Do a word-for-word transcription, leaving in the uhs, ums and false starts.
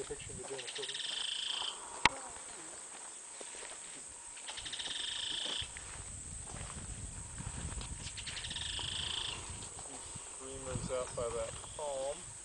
picture of the Dana Silver. Streamers out by that palm.